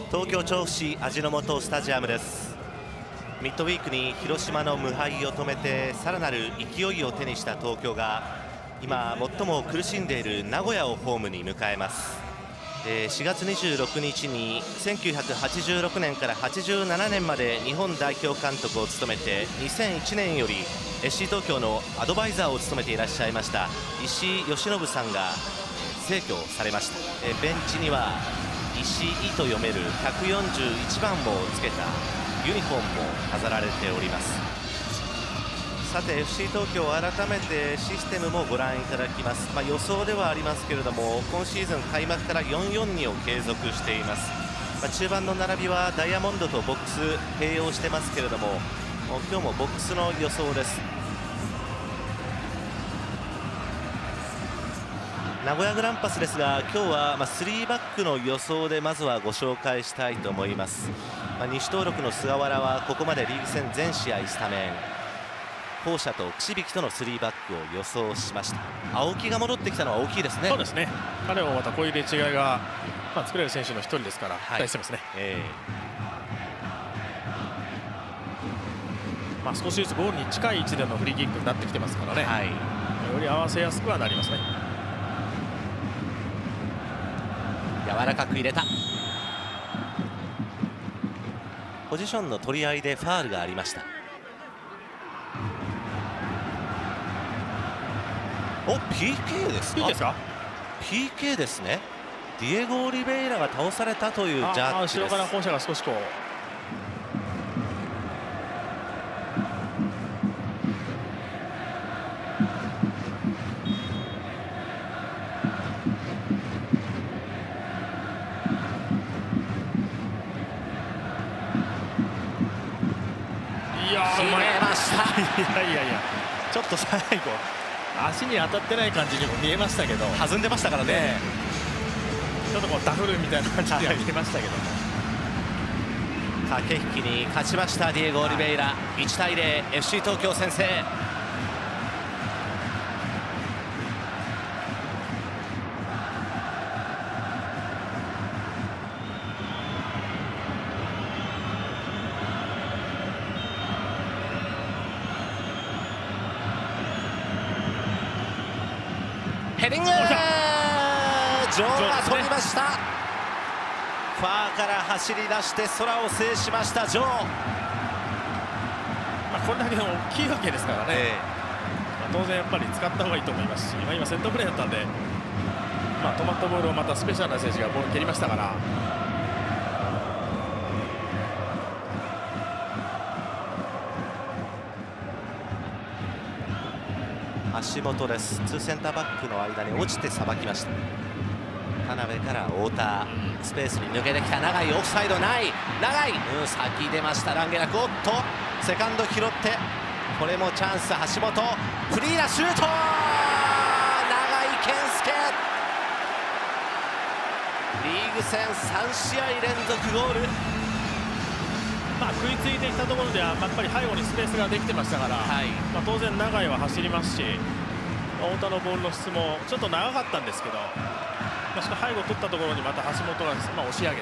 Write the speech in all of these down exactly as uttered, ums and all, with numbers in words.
東京調布市味の素スタジアムです。ミッドウィークに広島の無敗を止めてさらなる勢いを手にした東京が今最も苦しんでいる名古屋をホームに迎えます。しがつにじゅうろくにちにせんきゅうひゃくはちじゅうろくねんからはちじゅうななねんまで日本代表監督を務めて、にせんいちねんより エフシー 東京のアドバイザーを務めていらっしゃいました石井義信さんが逝去されました。ベンチには石井と読めるひゃくよんじゅういちばんをつけたユニフォームも飾られております。さて エフシー 東京、改めてシステムもご覧いただきます。まあ、予想ではありますけれども、今シーズン開幕から よんよんに を継続しています。まあ、中盤の並びはダイヤモンドとボックス併用してますけれども、今日もボックスの予想です。名古屋グランパスですが、今日はまあスリーバックの予想でまずはご紹介したいと思います。まあ、西登録の菅原はここまでリーグ戦全試合スタメン、後者と櫛引とのスリーバックを予想しました。青木が戻ってきたのは大きいですね。 そうですね、彼もまたこういう入れ違いが、まあ、作れる選手の一人ですから、期待してますね。えーまあ、少しずつゴールに近い位置でのフリーキックになってきてますからね、はい、より合わせやすくはなりますね。 柔らかく入れた。ポジションの取り合いでファールがありました。お ピーケー ですか。 いいですか。 ピーケー ですね。ディエゴ・オリベイラが倒されたというジャッジです。 後ろから本社が少しこう決めました。 いやいやいや、ちょっと最後足に当たってない感じにも見えましたけど、 弾んでましたからね。 ちょっとこうダフるみたいな感じには見えましたけど、 駆け引きに勝ちましたディエゴ・オリベイラ。いちたいゼロ、 エフシー 東京先制。ヘディング、ジョーが取りました。ファーから走り出して空を制しましたジョー。まあ、これだけでも大きいわけですからね、えー、まあ当然やっぱり使った方がいいと思いますし、まあ、今セットプレーだったんで、まあ、止まったボールをまたスペシャルな選手がボール蹴りましたから。 足元です。ツーセンターバックの間に落ちてさばきました。田辺から太田、スペースに抜けてきた永井、オフサイドない。永井、うん、先出ましたランゲラック。おっとセカンド拾って、これもチャンス。橋本フリーなシュート、永井健介、リーグ戦さんしあい連続ゴール。 まあ、食いついていったところではやっぱり背後にスペースができてましたから、はい、まあ当然永井は走りますし、太田のボールの質もちょっと長かったんですけど、まあ、しかし背後取ったところにまた橋本がまあ押し上げて、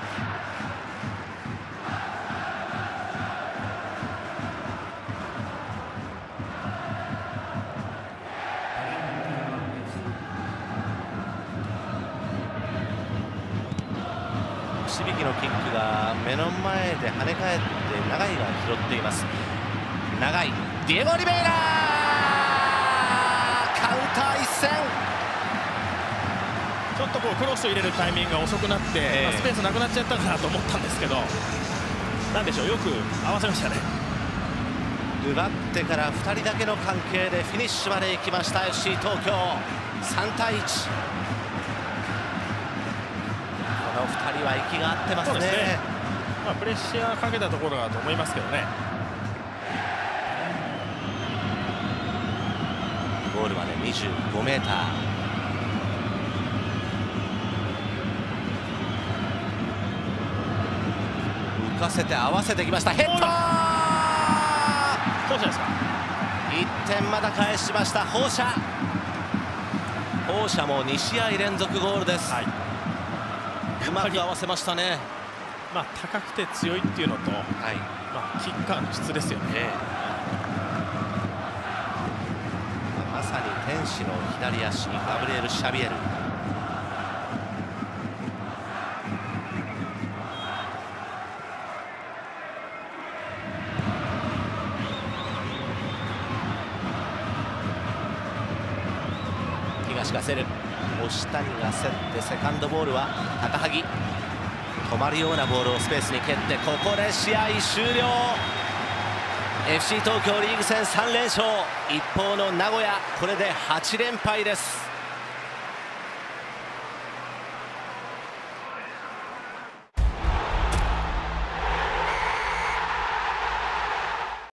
櫛引のキックが目の前で跳ね返って永井が拾っています。永井、ディエゴ・オリベイラ、カウンター一戦。 ちょっとこうクロスを入れるタイミングが遅くなって、えーまあ、スペースなくなっちゃったかなと思ったんですけど、なんでしょう、よく合わせましたね。 奪ってからふたりだけの関係でフィニッシュまで行きました エフシー 東京。さんたいいち、このふたりは息が合ってますね。そうですね、 まあ、プレッシャーかけたところだと思いますけどね。 ゴールまでにじゅうごメーター。浮かせて合わせてきました。ヘッド、 放射ですか。 いってんまだ返しました放射。放射もにしあい連続ゴールです、はい、うまく合わせましたね。 まあ、高くて強いっていうのと、はい、まあ、キッカーの質ですよね。ええ、まさに天使の左足ガブリエル・シャビエル。東が競る、押谷が競ってセカンドボールは高萩。止まるようなボールをスペースに蹴って、ここで試合終了。 エフシー 東京リーグ戦さん連勝。一方の名古屋、これではち連敗です。